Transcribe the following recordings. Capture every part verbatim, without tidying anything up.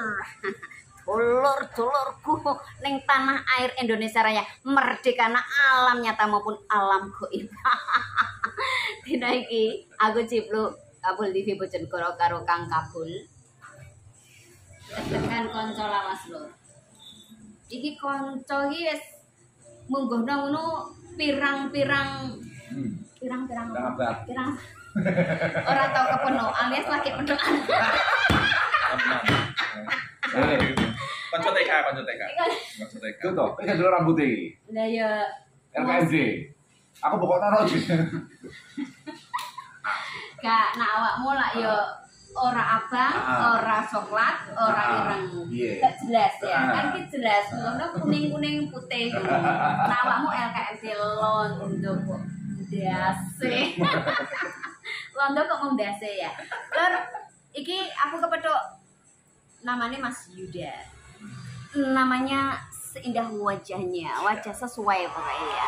Dulur-dulurku ning tanah air Indonesia Raya, merdeka alam nyata maupun alam gaib. Dina iki aku cipluk Kabul T V Bojonegoro karo Kang Kabul. Tekan kanca lawas lur. Iki kanca iki wis mungguhna ngono pirang-pirang pirang-pirang apa? Pirang. Ora tau kepenuh alias lagi pedokan. Konco T K, konco T K. Konco T K. Itu toh, iki dulu rambut iki. Lah ya L K M D. Aku pokok taruh iki. Gak, nah awakmu lah ya ora abang, ora coklat, ora ireng. Gak jelas ya. Kan ki jelas ngono kuning-kuning putih. Nah awakmu L K M D londo kok. Ndase. Londo kok mau ndase ya. Lur, iki aku kepethuk namanya Mas Yuda. Namanya seindah wajahnya, wajah sesuai pokoknya ya.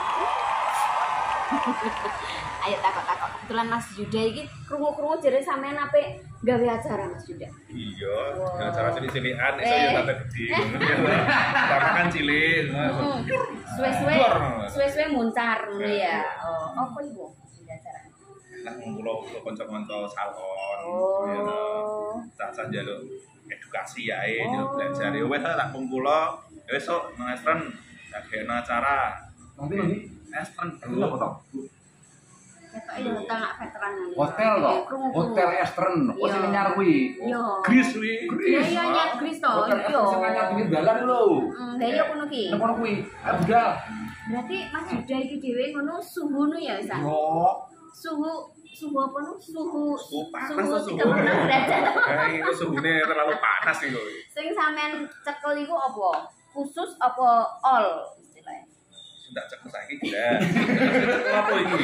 Ayo takut-takut. Kebetulan Mas Yuda ini krungu-krungu jare sampean ape gawe acara Mas Yuda. Iya, wow. Acara cilik-cilikan iso yo sampe gede. Sama kan cilik. Suwe-suwe suwe-suwe muncar ngono ya. Oh, apa iku acara? Lah ngumpul kanca-kanca salon. Oh. Cah-cah njaluk edukasi ae, njaluk belajar. Ya wis tak kumpul besok nang Estren gawe acara. Nanti nanti Estren itu apa toh? Ketok yo hotel nak veteran ngene. Hotel toh. Hotel Estren. Oh sing nyar kuwi. Yo. Gris kuwi. Iya iya nyar Gris to. Yo. Sing nyar pinggir dalan lho. Heeh, lha iya kono ki. Nang kono kuwi. Ayo budal. Berarti Mas Yuda iki dhewe ngono suhu nu ya wis. Yo. Suhu suhu apa nu? Suhu Suhu panas suhu suhu. tiga puluh enam derajat. Kayak itu suhune terlalu panas iki lho. Sing sampean cekel iku apa? Khusus apa all istilahnya? Tidak cekel saiki gila. Apa iki?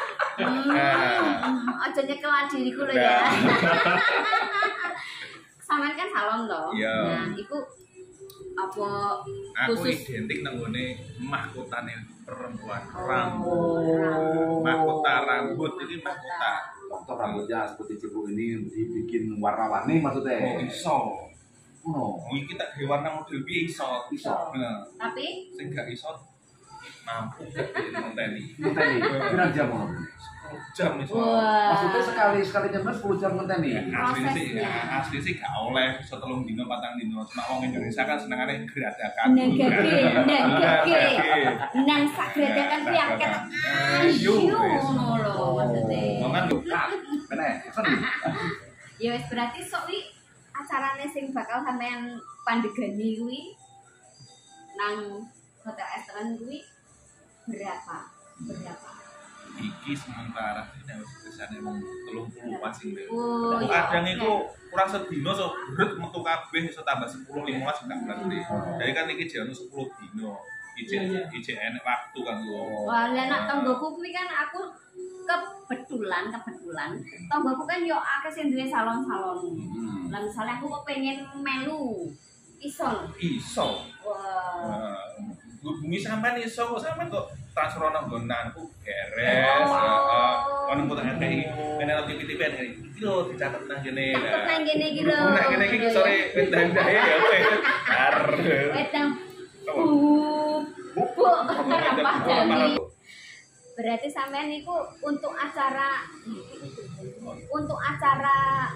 Hmm, aja nyekel diriku lho ya. Sampean kan salon toh. Iya. Nah, iku apa Aku khusus identik nang ngene mahkotane perempuan Oh. rambut. Mahkota rambut ini mahkota. Waktu rambutnya seperti cipu ini dibikin warna-warni maksudnya. Oh iso. Oh. Oh iki tak gawe warna model piye iso. Iso. Nah, tapi sing gak iso mampu ngenteni. Ngenteni. Pirang jam ngono? sepuluh jam iso. wah. Maksudnya sekali sekali nyember sepuluh jam ngenteni. Asli sih, Prosesnya. ya, asli sih gak oleh iso telung dino patang dino. Cuma wong Indonesia kan senengane geradakan. Nang gege, nang gege. Nang sak gradakan kuwi akeh. Ayo ngono lho maksudnya. Mangan lho. Bener. Ya wis berarti sok wi acarane sing bakal sampean pandegani kuwi nang Hotel Estren kuwi berapa? Berapa? Iki sementara ini harus kesane wong telung puluh sing lho. Oh, iya, Kadang oke. iku kurang sedino so berat metu kabeh iso tambah sepuluh lima belas enggak berarti. Jadi kan iki jane sepuluh dino. Ijek ijek enek waktu kan lho. Wah, lah nak tanggoku kuwi kan aku kebetulan kebetulan tanggoku kan yo akeh sing duwe salon-salon. Lah misalnya aku kok pengen melu iso. Iso. Wah. Hubungi sampean iso kok sampean kok transfer nang nggonanku geres. Heeh. Ono kok tak ngekeki. Kene nang T V-T V iki lho dicatet nang kene. Catet nang kene iki lho. Nang kene iki sore endah-endah ya kowe. Har. Wedang. Bu. Bu. Rapah jami. Berarti sampean niku untuk acara untuk acara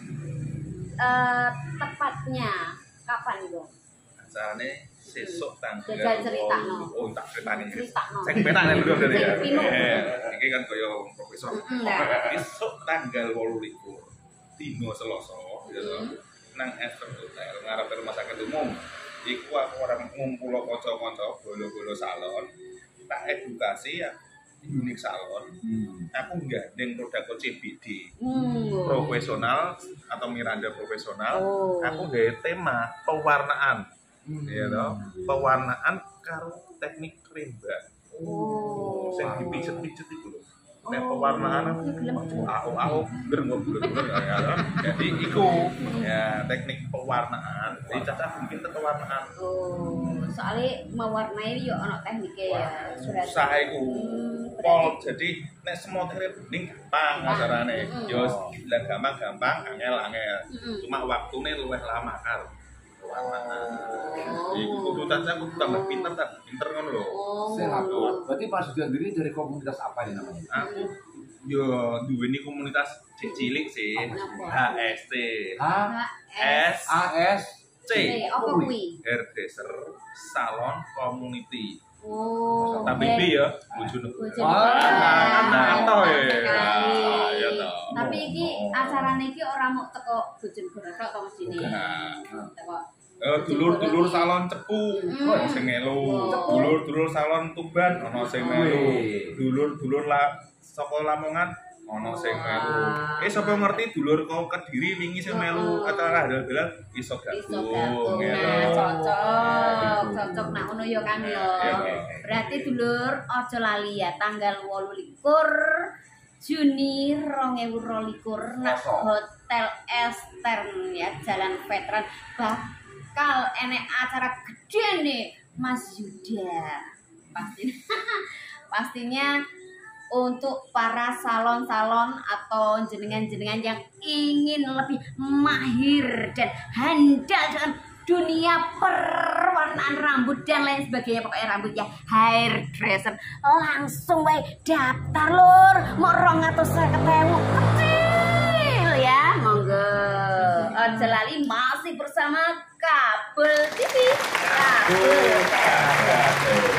eh tepatnya kapan dong? Acarane sesuk tanggal. Jajal critakno. Oh, tak critani. Critakno. Sing penak lho lho ya. Sing pinuk. Eh, iki kan kaya profesor. Mm-mm, nah. Besok tanggal wolu likur dino Selasa ya toh. Nang Estren Hotel ngarep rumah sakit umum. Iku aku ora ngumpul kanca-kanca bolo-bolo salon. Tak edukasi ya unik salon. Aku gandeng produk C B D. Hmm. Profesional atau Miranda profesional. Oh. Aku gawe tema pewarnaan. Ya toh, pewarnaan karo teknik rembak. Oh. Sing dipijet-pijet iku lho. Nek pewarnaan aku gereng-gereng ya. Jadi iku ya teknik pewarnaan. Jadi caca bikin pewarnaan. Oh, soalnya mewarnai yo ono tekniknya ya. Surat. Susah iku. Pol jadi nek semua teknik bening gampang acarane. Yo bilang gampang-gampang, angel-angel. Cuma waktune luwih lama kan. Iku tuntutannya aku tambah pinter kan, pinter kan lho. Sehat tuh. Berarti Pak Sugihan sendiri dari komunitas apa ini namanya? Aku yo duweni komunitas cilik sih. H S T. H S A S C. Apa kuwi? Hairdresser Salon Community. Oh. Tapi B ya, bojone. Ah, toh ya toh. Tapi iki acarane iki ora mung teko Bojonegoro tok to mesine. Teko Eh dulur-dulur salon cepu ono sing melu. Dulur-dulur salon Tuban ono sing melu. Dulur-dulur la saka Lamongan ono sing melu. Eh sapa ngerti dulur kok Kediri wingi sing melu acara halal-halal iso iso gabung. gabung. Nah, cocok. Cocok nak ngono ya Kang ya. Berarti dulur aja lali ya tanggal wolu likur Juni dua ribu dua puluh dua nak Hotel Estern ya Jalan Veteran bakal enek acara gede nih Mas Yuda. Pasti pastinya untuk para salon-salon atau jenengan-jenengan yang ingin lebih mahir dan handal dalam dunia perwarnaan rambut dan lain sebagainya, pokoknya rambut ya hairdresser, langsung wae daftar lur, mau rong atau seketewu kecil ya, monggo. Ojo lali masih bersama Kabel T V. Kabel.